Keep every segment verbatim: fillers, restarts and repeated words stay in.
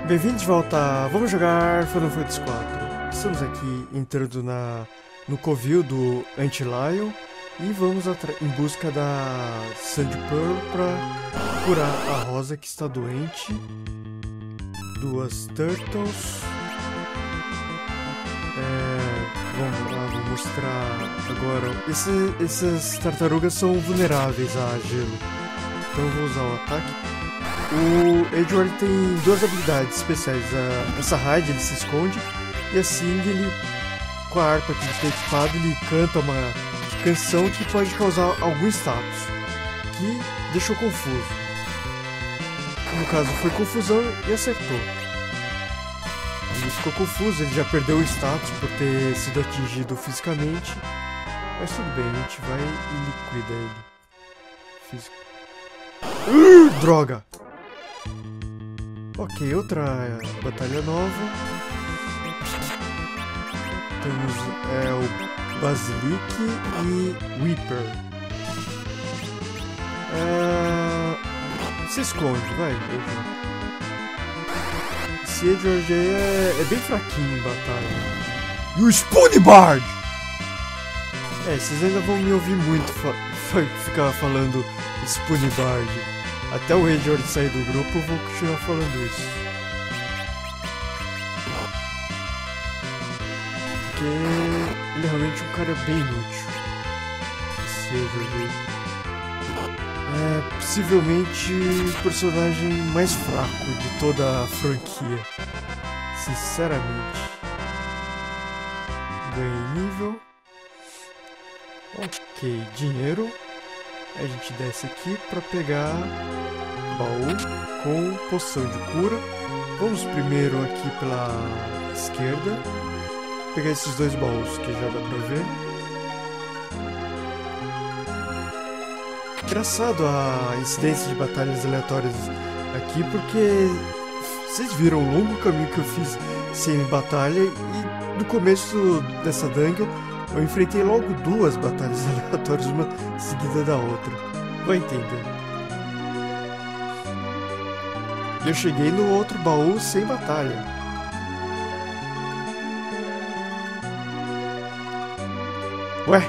Bem-vindos de volta, vamos jogar Final Fantasy quatro. Estamos aqui entrando na, no covil do Antlion e vamos em busca da Sand Pearl para curar a Rosa que está doente. Duas Turtles. É, vamos lá, vou mostrar agora. Esse, essas tartarugas são vulneráveis a gelo, então eu vou usar o ataque. O Edward tem duas habilidades especiais. A, essa raid ele se esconde e assim ele, com a harpa que ele tem equipado, ele canta uma canção que pode causar algum status que deixou confuso. No caso foi confusão e acertou. Ele ficou confuso, ele já perdeu o status por ter sido atingido fisicamente, mas tudo bem, a gente vai e liquida ele. Fiz... Uh, droga! Ok, outra batalha nova. Temos é, o Basilic e Weeper. É... Se esconde, vai, Edward. Esse Edward é, é bem fraquinho em batalha. E o Spoonbard! É, vocês ainda vão me ouvir muito fa ficar falando Spoonbard. Até o Edward sair do grupo, eu vou continuar falando isso. Porque ele é realmente um cara bem inútil. Esse Edward é possivelmente o personagem mais fraco de toda a franquia. Sinceramente. Ganhei nível. Ok, dinheiro. A gente desce aqui para pegar baú com poção de cura. Vamos primeiro aqui pela esquerda. Pegar esses dois baús que já dá para ver. Engraçado a incidência de batalhas aleatórias aqui, porque vocês viram o longo caminho que eu fiz sem batalha e no começo dessa dungeon eu enfrentei logo duas batalhas aleatórias, uma seguida da outra. Vai entender. E eu cheguei no outro baú sem batalha. Ué?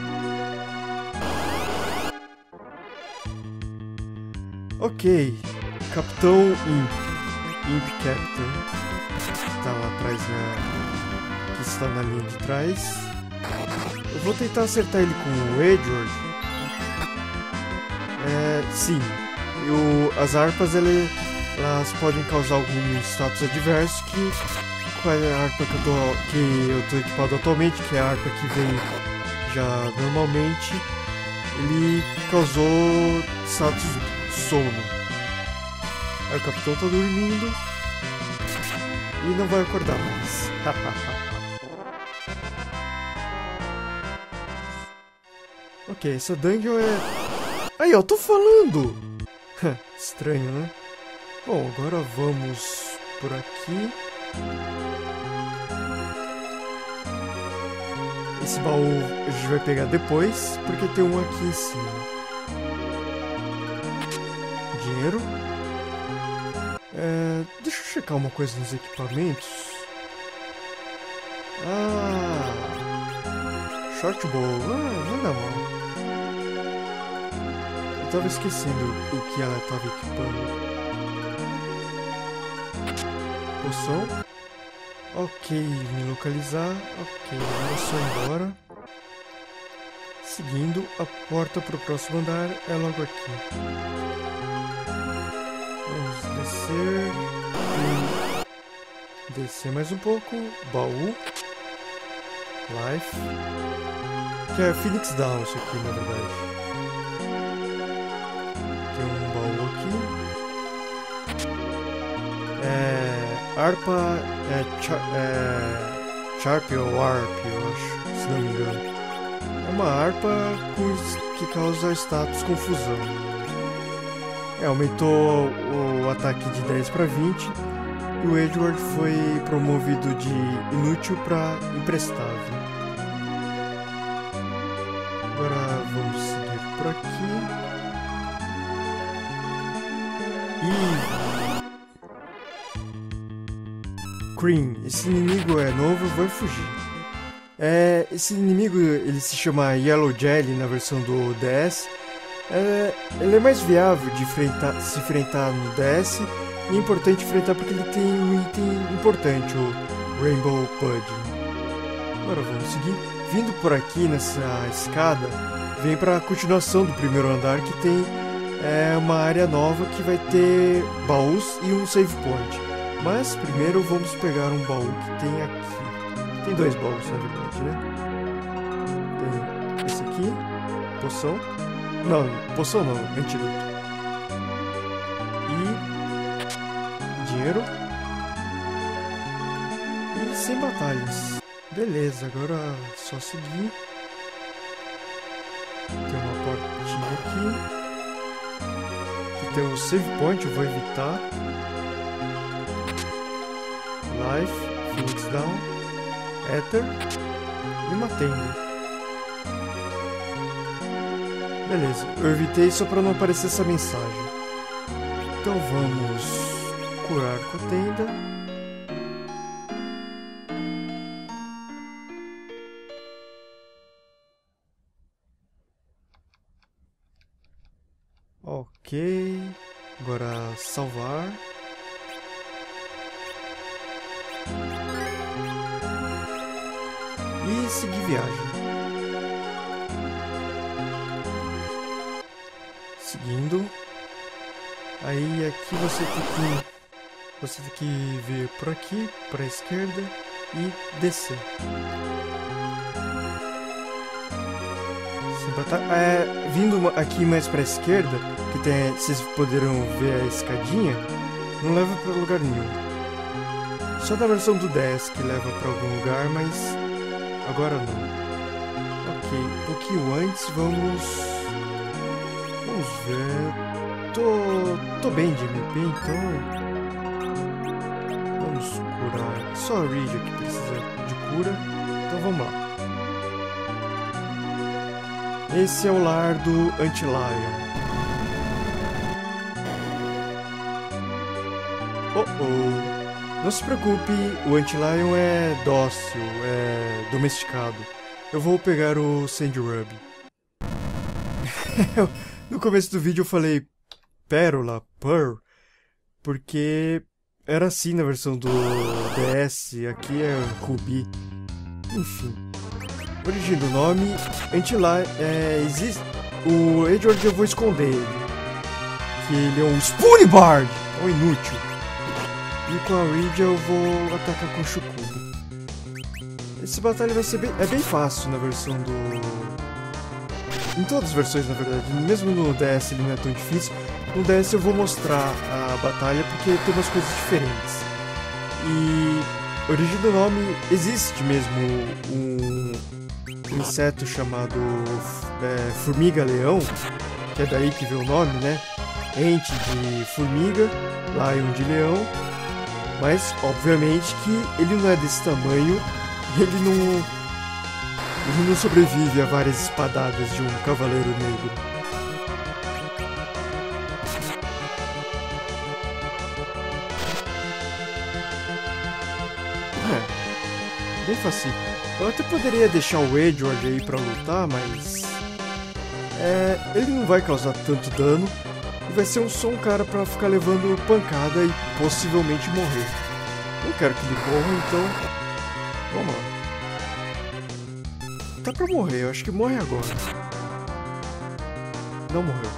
Ok. Capitão Imp. Imp Captain. Tá lá atrás, na... que está na linha de trás. Eu vou tentar acertar ele com o Edward. É, sim, o, as harpas ele, elas podem causar algum status adverso que com a harpa que eu, tô, que eu tô equipado atualmente, que é a harpa que vem já normalmente, ele causou status sono. Aí o capitão tá dormindo e não vai acordar mais. Ok, essa dungeon é... Aí, ó, tô falando! Estranho, né? Bom, agora vamos por aqui. Esse baú a gente vai pegar depois, porque tem um aqui em cima. Dinheiro. É, deixa eu checar uma coisa nos equipamentos. Ah... Short bow. Ah, nada mal. Eu tava esquecendo o que ela tava equipando. Poção. Ok, me localizar. Ok, agora é só ir embora. Seguindo, a porta pro próximo andar é logo aqui. Vamos descer. E descer mais um pouco. Baú. Life. Que é Phoenix Down isso aqui, na verdade. Tem um baú aqui. É... Harpa... É... Char, é Sharp ou Warp, eu acho, se não me engano. É uma harpa com, que causa status confusão. É, aumentou o ataque de dez para vinte. E o Edward foi promovido de inútil para imprestável. Agora vamos seguir por aqui. E Cream. Esse inimigo é novo, eu vou fugir. É, esse inimigo ele se chama Yellow Jelly na versão do D S. É, ele é mais viável de enfrentar, se enfrentar no D S. E é importante enfrentar porque ele tem um item importante, o Rainbow Pudding. Agora vamos seguir. Vindo por aqui nessa escada, vem para a continuação do primeiro andar, que tem é, uma área nova que vai ter baús e um save point. Mas primeiro vamos pegar um baú que tem aqui. Tem dois baús na verdade, né? Tem esse aqui, poção. Não, poção não, antídoto. E dinheiro. E sem batalhas. Beleza, agora é só seguir. Tem uma portinha aqui. Aqui tem o save point, eu vou evitar. Life, Phoenix Down, Ether e uma tenda. Beleza, eu evitei só para não aparecer essa mensagem. Então vamos curar com a tenda. Ok, agora salvar. E seguir viagem. Seguindo. Aí aqui você tem que você tem que vir por aqui, para a esquerda e descer. É, vindo aqui mais para a esquerda, que tem, vocês poderão ver a escadinha, não leva para lugar nenhum. Só da versão do D S que leva para algum lugar, mas agora não. Ok, um pouquinho antes vamos vamos ver. Tô tô bem de M P, então vamos curar. Só a Ridge que precisa de cura, então vamos lá. Esse é o lar do Antlion. Oh oh. Não se preocupe, o Antlion é dócil, é domesticado. Eu vou pegar o Sandrub. No começo do vídeo eu falei Pérola, Pearl, porque era assim na versão do D S, aqui é Ruby. Enfim. Origem do nome, Antlion, é, existe... O Edward eu vou esconder ele. Que ele é um Spoonbard, é um inútil. E com a Ridge eu vou atacar com o Shukubo. Esse batalha vai ser bem... É bem fácil na versão do... Em todas as versões, na verdade. Mesmo no D S ele não é tão difícil. No D S eu vou mostrar a batalha porque tem umas coisas diferentes. E... Origem do nome, existe mesmo um... um inseto chamado é, formiga-leão, que é daí que veio o nome, né? Ente de formiga, lion de leão, mas obviamente que ele não é desse tamanho e ele não, ele não sobrevive a várias espadadas de um cavaleiro negro. É, bem fácil. Eu até poderia deixar o Edward aí pra lutar, mas... É, ele não vai causar tanto dano. E vai ser um só um cara pra ficar levando pancada e possivelmente morrer. Não quero que ele morra, então... Vamos lá. Tá pra morrer, eu acho que morre agora. Não morreu.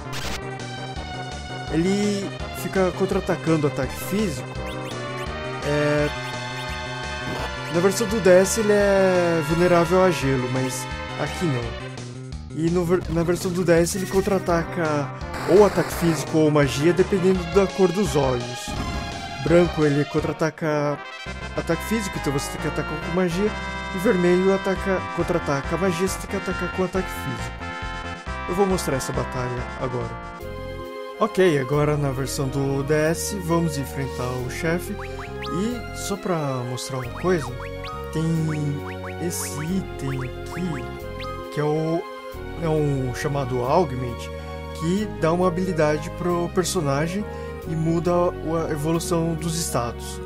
Ele fica contra-atacando ataque físico. É... Na versão do D S ele é vulnerável a gelo, mas aqui não. E no, na versão do D S ele contra-ataca ou ataque físico ou magia, dependendo da cor dos olhos. Branco ele contra-ataca ataque físico, então você tem que atacar com magia. E vermelho ataca, contra-ataca magia, você tem que atacar com ataque físico. Eu vou mostrar essa batalha agora. Ok, agora na versão do D S vamos enfrentar o chefe. E só pra mostrar uma coisa, tem esse item aqui, que é, o, é um chamado Augment, que dá uma habilidade pro personagem e muda a evolução dos status.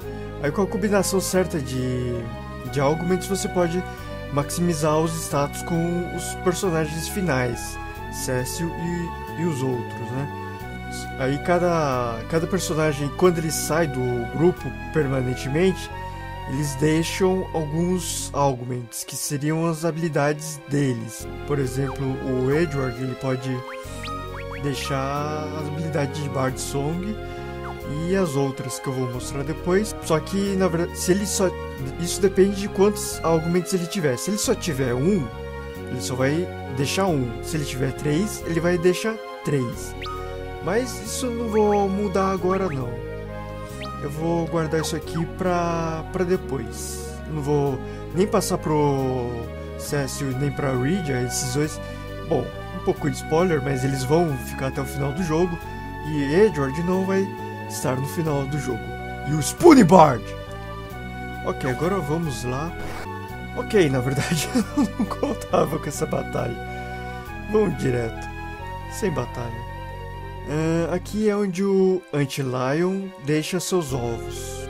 Aí com a combinação certa de, de augments você pode maximizar os status com os personagens finais, Cecil e, e os outros, né? Aí cada, cada personagem, quando ele sai do grupo permanentemente, eles deixam alguns augments, que seriam as habilidades deles. Por exemplo, o Edward, ele pode deixar as habilidades de Bard Song e as outras que eu vou mostrar depois. Só que, na verdade, se ele só... isso depende de quantos augments ele tiver. Se ele só tiver um, ele só vai deixar um. Se ele tiver três, ele vai deixar três. Mas isso eu não vou mudar agora, não. Eu vou guardar isso aqui pra, pra depois. Não vou nem passar pro Cecil nem pra Rydia, esses dois. Bom, um pouco de spoiler, mas eles vão ficar até o final do jogo. E Edward não vai estar no final do jogo. E o Spoony Bard! Ok, agora vamos lá. Ok, na verdade eu não contava com essa batalha. Vamos direto. Sem batalha. Uh, aqui é onde o Antlion deixa seus ovos.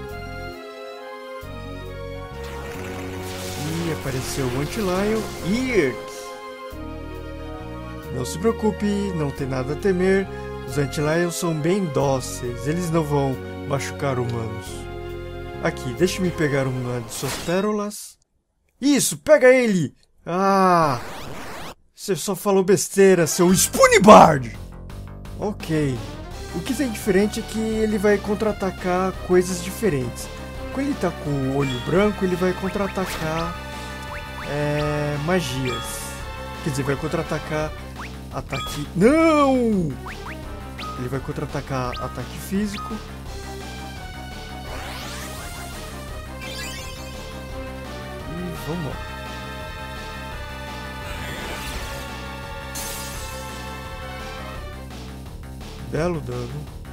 E apareceu o Antlion e... Não se preocupe, não tem nada a temer. Os Antlions são bem dóceis, eles não vão machucar humanos. Aqui, deixe-me pegar uma de suas pérolas. Isso, pega ele! Ah! Você só falou besteira, seu Spoony Bard! Ok. O que tem diferente é que ele vai contra-atacar coisas diferentes. Quando ele tá com o olho branco, ele vai contra-atacar é, magias. Quer dizer, vai contra-atacar ataque... Não! Ele vai contra-atacar ataque físico. E vamos lá. Belo dano.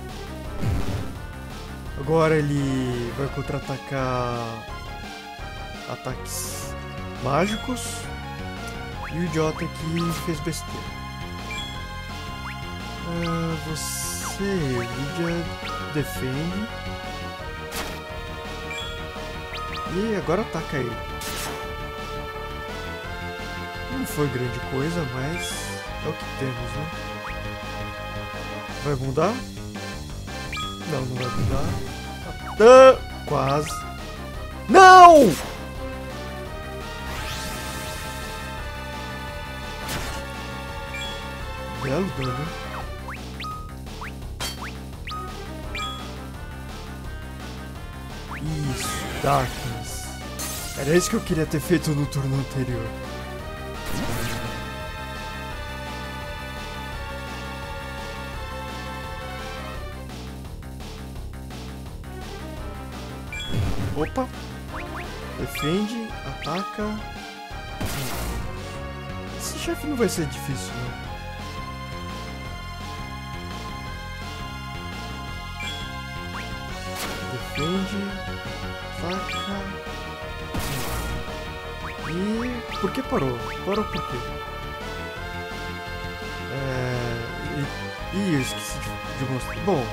Agora ele vai contra-atacar ataques mágicos. E o idiota aqui fez besteira. Uh, você, Lydia, defende. E agora ataca ele. Não foi grande coisa, mas é o que temos, né? Vai mudar? Não, não vai mudar. Ah, quase. Não! Belo dano. Isso, Darkness. Era isso que eu queria ter feito no turno anterior. Opa! Defende, ataca. Esse chefe não vai ser difícil, né? Defende, ataca. E... por que parou? Parou por quê? É... E... Ih, eu esqueci de, de mostrar. Bom...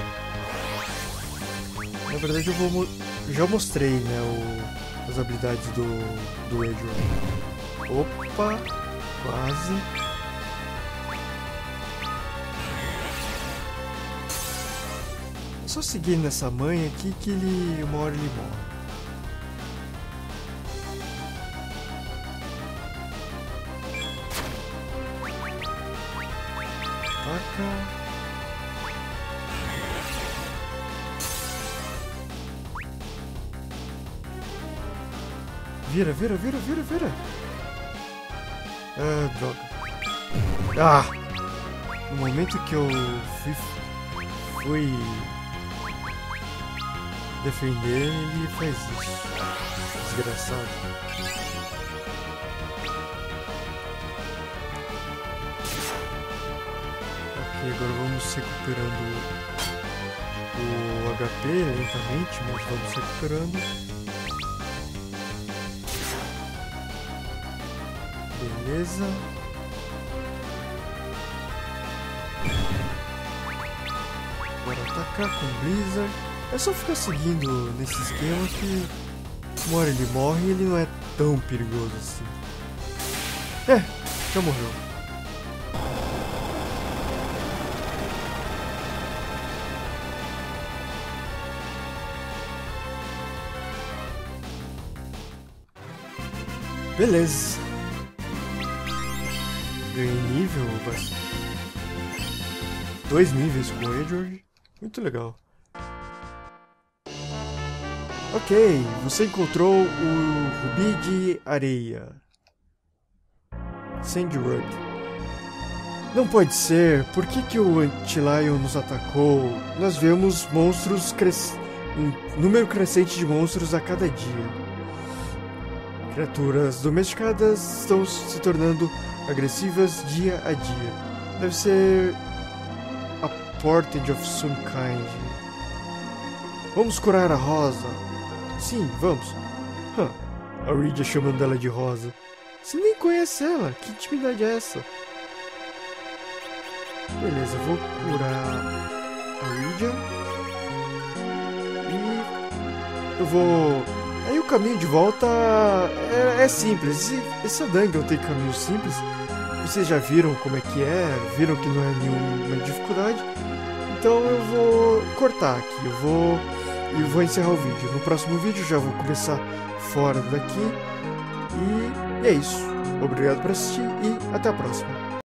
Na verdade eu vou... Mo... Já mostrei, né, o... as habilidades do, do Edward. Opa! Quase. É só seguir nessa manha aqui que ele... uma hora ele morre. Ataca. Vira, vira, vira, vira, vira. Ah, droga. Ah! No momento que eu fui, fui defender, ele faz isso. Desgraçado. Ok, agora vamos recuperando o H P lentamente, mas vamos recuperando. Beleza. Agora atacar com Blizzard. É só ficar seguindo nesse esquema que uma hora ele morre e ele não é tão perigoso assim. É, já morreu. Beleza. Ganhei nível, bastante. Dois níveis com o Edward. Muito legal. Ok, você encontrou o Rubi de Areia. Sandwood. Não pode ser. Por que que o Antilion nos atacou? Nós vemos monstros cres... um número crescente de monstros a cada dia. Criaturas domesticadas estão se tornando agressivas dia a dia. Deve ser a portent of some kind. Vamos curar a Rosa. Sim, vamos. Huh. A Rydia chamando ela de Rosa. Você nem conhece ela. Que intimidade é essa? Beleza, eu vou curar a Rydia. E eu vou... Aí o caminho de volta é, é simples. Esse, esse Dungeon tem caminho simples. Vocês já viram como é que é, viram que não é nenhuma dificuldade. Então eu vou cortar aqui, eu vou e vou encerrar o vídeo. No próximo vídeo já vou começar fora daqui. E é isso. Obrigado por assistir e até a próxima.